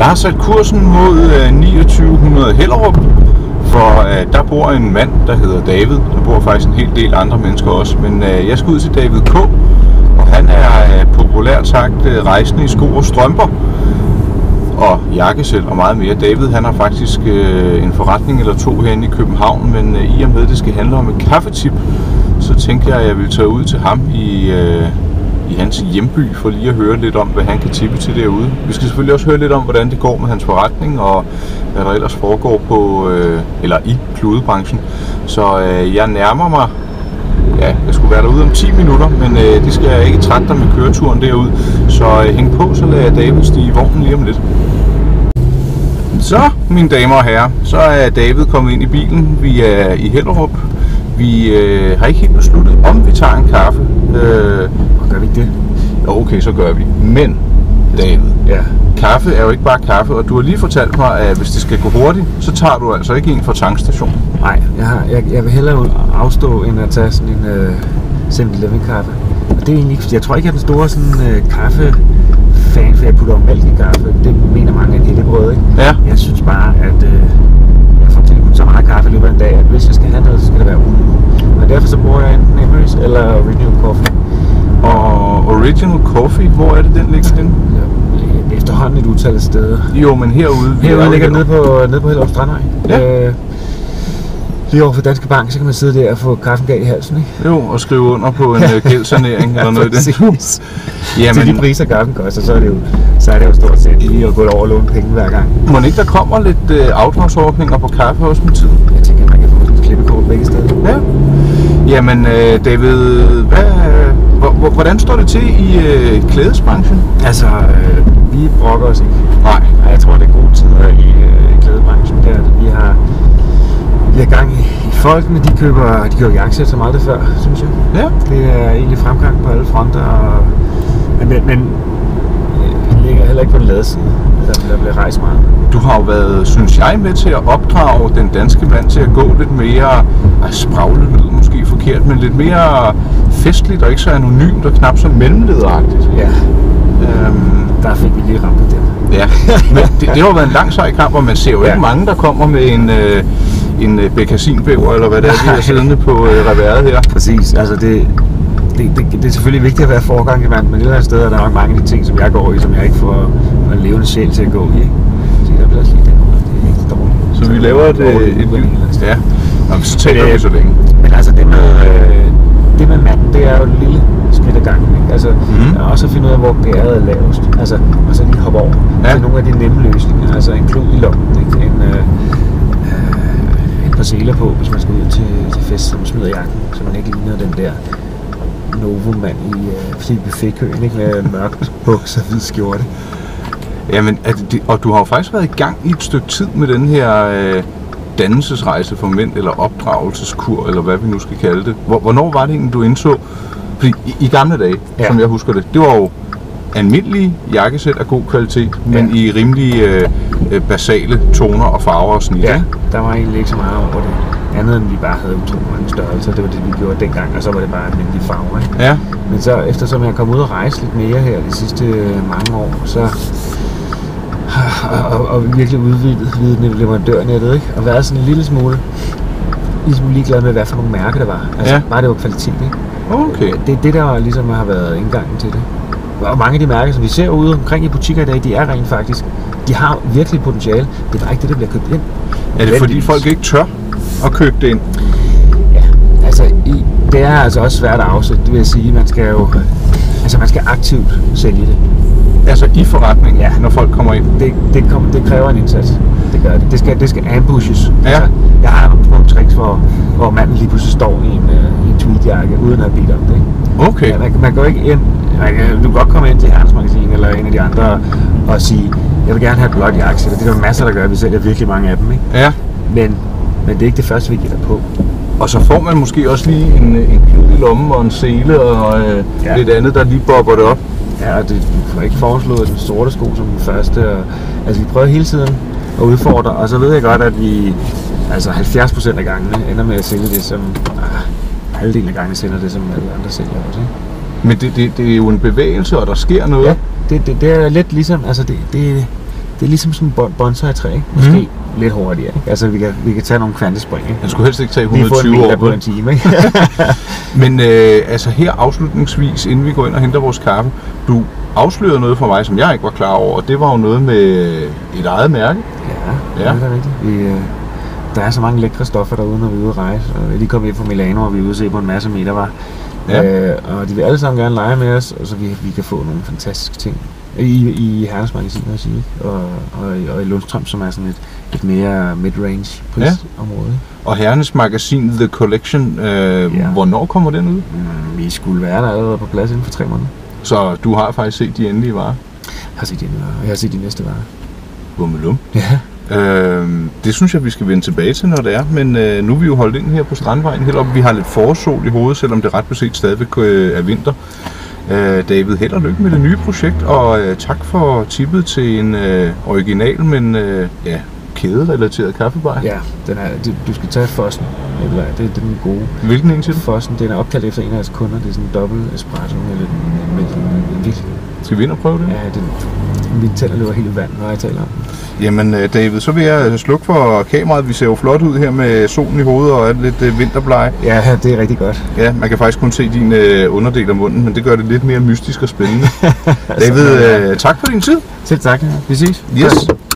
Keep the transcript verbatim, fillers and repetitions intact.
Jeg har sat kursen mod uh, niogtyve hundrede Hellerup, for uh, der bor en mand, der hedder David. Der bor faktisk en hel del andre mennesker også, men uh, jeg skal ud til David K. Og han er uh, populært sagt uh, rejsende i sko og strømper og jakkesæt og meget mere. David han har faktisk uh, en forretning eller to herinde i København, men uh, i og med det skal handle om et kaffetip, så tænkte jeg, at jeg ville tage ud til ham i... Uh, i hans hjemby, for lige at høre lidt om, hvad han kan tippe til derude. Vi skal selvfølgelig også høre lidt om, hvordan det går med hans forretning, og hvad der ellers foregår på, øh, eller i kludebranchen. Så øh, jeg nærmer mig, ja, jeg skulle være derude om ti minutter, men øh, det skal jeg ikke trætte dig med køreturen derud. Så øh, hæng på, så lader jeg David stige i vognen lige om lidt. Så, mine damer og herrer, så er David kommet ind i bilen. Vi er i Hellerup. Vi øh, har ikke helt besluttet, om vi tager en kaffe. Øh, og gør vi ikke det? Okay, så gør vi. Men, David, ja. Kaffe er jo ikke bare kaffe, og du har lige fortalt mig, at hvis det skal gå hurtigt, så tager du altså ikke en fra tankstationen. Nej, jeg, har, jeg, jeg vil hellere afstå, end at tage sådan en uh, seven eleven kaffe. Og det er egentlig, jeg tror ikke, jeg er den store sådan, uh, kaffe-fan, for jeg putter om mælk i kaffe. Det mener mange af det brød, ikke? Ja. Jeg synes bare, at... Uh, så meget kaffe i løbet af en dag, at hvis jeg skal have noget, så skal det være uden. Og derfor så bruger jeg enten Emery's eller Original Coffee. Og Original Coffee, hvor er det, den ligger henne? Ja, efterhånden et utal af steder. Jo, men herude... Herude ligger den nede på, nede på Hellerup Strandvej. Ja. Øh, lige over for Danske Bank, så kan man sidde der og få kaffen galt i halsen, ikke? Jo, og skrive under på en uh, gældssanering eller noget i den. Jamen, til de priser, kaffen koster, så er det jo, så er det jo stort set lige at gå over og låne penge hver gang. Må ikke der kommer lidt uh, afdragsordninger på kaffe også med tiden? Jeg tænker, man kan få sådan et klippekort begge steder. Ja. Jamen, uh, David, hvad, uh, hvordan står det til i uh, klædesbranchen? Altså, øh, vi brokker os ikke. Nej. Jeg tror, det er gode tider i, øh, i klædebranchen. Der, vi har Vi har gang i, i folkene, de køber, de køber jakkesæt som aldrig før, synes jeg. Ja. Det er egentlig fremgang på alle fronter, og, men, men, men det ligger heller ikke på den lade side, der, der bliver rejst meget. Du har jo været, synes jeg, med til at opdrage den danske mand til at gå lidt mere, ej, spragle lyder måske forkert, men lidt mere festligt og ikke så anonymt og knap så mellemlederagtigt. Ja, øhm, der fik vi lige ramt på det. Ja, men det, det har jo været en lang sej kamp, og man ser jo ja. ikke mange, der kommer med en... Øh, en bekkasinbæver, eller hvad det er, vi er siddende på øh, reværet her. Præcis, altså det, det, det, det er selvfølgelig vigtigt at være foregangsmand, men et eller andet sted er der nok mange af de ting, som jeg går i, som jeg ikke får en levende sjæl til at gå i. Så der bliver lige det, det er ikke dårligt. Så, så vi laver et, et, et, et ja, Nå, så taler vi så længe. Men altså det med, øh, det med manden, det er jo et lille skridt ad gangen, ikke? Altså mm. også at finde ud af, hvor gæret er lavest, altså, og så lige hoppe over. Ja. Altså nogle af de nemme løsninger, altså en klud i lommen, ikke? En, øh, seler på, hvis man skal ud til, til fest, som smider jakken, så man ikke ligner den der Novo-mand i uh, buffetkøen, ikke, med mørkt bukser og hvid skjorte. Jamen, det, og du har jo faktisk været i gang i et stykke tid med den her øh, dannelsesrejse for mænd, eller opdragelseskur, eller hvad vi nu skal kalde det. Hvornår var det egentlig, du indså? Fordi i, i gamle dage, ja. som jeg husker det, det var jo almindelige jakkesæt af god kvalitet, men ja. i rimelig øh, basale toner og farver og snit. Ja, der var egentlig ikke så meget over det. Andet end vi bare havde utrolig mange størrelser. Det var det, vi gjorde dengang, og så var det bare almindelige farver. Ikke? Ja. Men så eftersom jeg kom ud og rejse lidt mere her de sidste mange år, så og, og, og virkelig udvidet leverandørnettet, ikke? Og været sådan en lille smule, lille smule ligeglad med, hvad for nogle mærker der var. Altså, ja. bare det var kvalitet, ikke? Okay. Det er det, der ligesom har været indgangen til det. Og mange af de mærker, som vi ser ude omkring i butikker i dag, de er rent faktisk, de har virkelig potentiale. Det er bare ikke det, der bliver købt ind. Er det fordi folk ikke tør at købe det ind? Ja, altså i, det er altså også svært at afsætte, det vil jeg sige. Man skal jo, altså man skal aktivt sælge det. Altså i forretningen, ja. når folk kommer ind? Det, det, kom, det kræver en indsats. Det gør det. Det skal, det skal ambushes. Ja. Altså, jeg har nogle små tricks, hvor, hvor manden lige pludselig står i en, uh, i en tweedjakke, uden at have bedt om det. Ikke? Okay. Ja, man, man går ikke ind. Man kan, du kan godt komme ind til Herrens Magasin eller en af de andre og sige, jeg vil gerne have et blåt jakkesæt. Det er der masser, der gør, vi sælger virkelig mange af dem. Ikke? Ja. Men, men det er ikke det første, vi giver dig på. Og så får man måske også lige en, en klud i lommen og en sele og øh, ja. lidt andet, der lige bobber det op. Ja, og det var ikke foreslået den sorte sko som den første. Og, altså vi prøver hele tiden at udfordre, og så ved jeg godt, at vi altså halvfjerds procent af gangene ender med at sælge det som, ah, halvdelen af gangene sælger det som alle andre sælger også. Ikke? Men det, det, det er jo en bevægelse, og der sker noget. Ja, det, det, det er lidt ligesom, altså det, det, det er ligesom sådan en bonsai-træ, ikke? Måske mm. lidt hurtigere, ikke? Altså, vi kan, vi kan tage nogle kvantespring, ikke? Jeg skulle helst ikke tage et hundrede og Vi tyve får en år på en time, ikke? Men øh, altså her afslutningsvis, inden vi går ind og henter vores kaffe, du afslørede noget for mig, som jeg ikke var klar over, og det var jo noget med et eget mærke. Ja, ja. Det er da rigtigt. Vi, øh, der er så mange lækre stoffer derude, når vi er ude at rejse. Og vi er lige kommet ind fra Milano, og vi er ude at se på en masse metervarer. Ja. Øh, og de vil alle sammen gerne lege med os, og så vi, vi kan få nogle fantastiske ting. I, i Hernes Magasin også, ikke? Og, og, og i Lundstrøm, som er sådan et, et mere mid-range prisområde. Ja. Og Hernes Magasin The Collection, øh, ja. Hvornår kommer den ud? Mm, vi skulle være der allerede på plads inden for tre måneder. Så du har faktisk set de endelige varer? Jeg har set de endelige varer. Jeg har set de næste varer. Bummelum. Ja. Øh, det synes jeg, vi skal vende tilbage til, når det er. Men øh, nu er vi jo holdt ind her på Strandvejen helt op. Vi har lidt forårssol i hovedet, selvom det ret beset stadigvæk øh, er vinter. Øh, David, held og lykke med det nye projekt, og øh, tak for tippet til en øh, original, men øh, ja, kæderelateret kaffebar. Ja, den er, det, du skal tage Fossen. Eller, det, det er den gode. Hvilken en til? Fossen, den er opkaldt efter en af deres kunder. Det er sådan en dobbelt espresso eller en mælk. Virkelig. Skal vi ind og prøve det? Ja, den, mine tænder løber helt vand, når jeg taler om den. Jamen David, så vil jeg slukke for kameraet. Vi ser jo flot ud her med solen i hovedet og lidt øh, vinterbleje. Ja, det er rigtig godt. Ja, man kan faktisk kun se din øh, underdel af munden, men det gør det lidt mere mystisk og spændende. David, øh, tak for din tid. Selv tak. Vi ses. Yes.